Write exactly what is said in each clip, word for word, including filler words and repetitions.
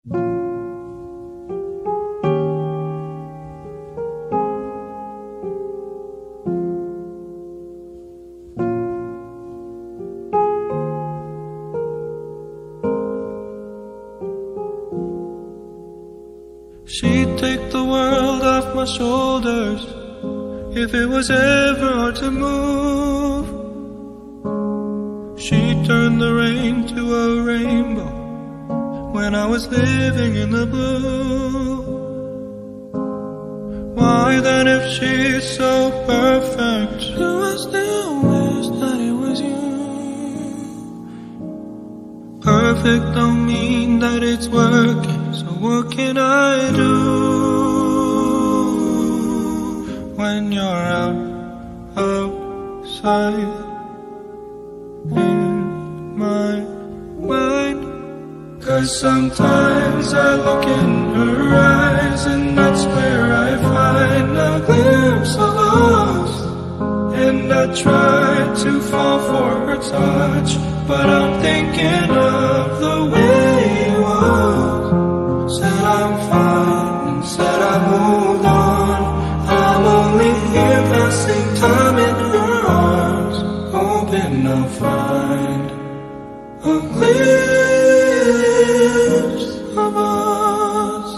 She'd take the world off my shoulders if it was ever hard to move. She'd turn the rain to a rainbow when I was living in the blue. Why then, if she's so perfect, do I still wish that it was you? Perfect don't mean that it's working, so what can I do when you're out, outside in my mind? 'Cause sometimes I look in her eyes, and that's where I find a glimpse of us. And I try to fall for her touch, but I'm thinking of the way you was. Said I'm fine and said I moved on. I'm only here passing time in her arms, hoping I'll find a glimpse of us.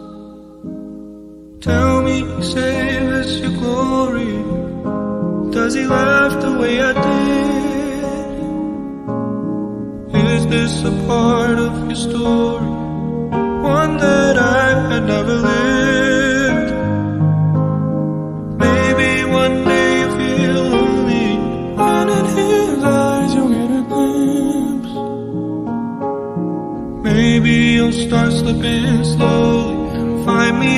Tell me, save us your glory. Does he laugh the way I did? Is this a part of your story, one that I had never lived? Maybe one day you feel lonely, and in his eyes you'll get a glimpse. Maybe you'll start slipping slowly and find me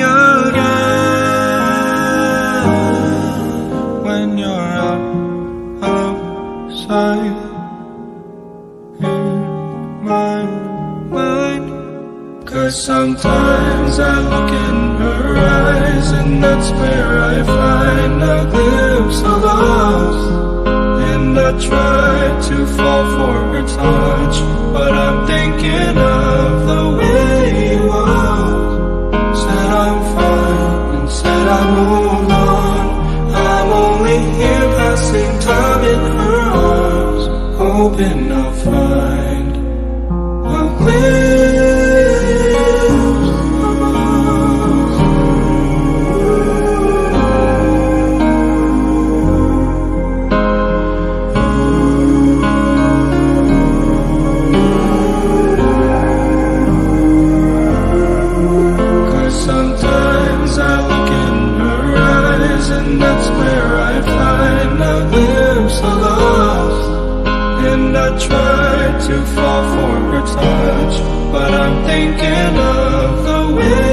again when you're out, outside in my mind. 'Cause sometimes I look in her eyes, and that's where I find a glimpse of us. And I try to fall for her touch, but I'm thinking of the way you was. Said I'm fine and said I moved on. I'm only here passing time in her arms, hoping I'll find a glimpse of us. 'Cause sometimes I look in her eyes, and that's where I find a glimpse of us. And I try to fall for her touch, but I'm thinking of the way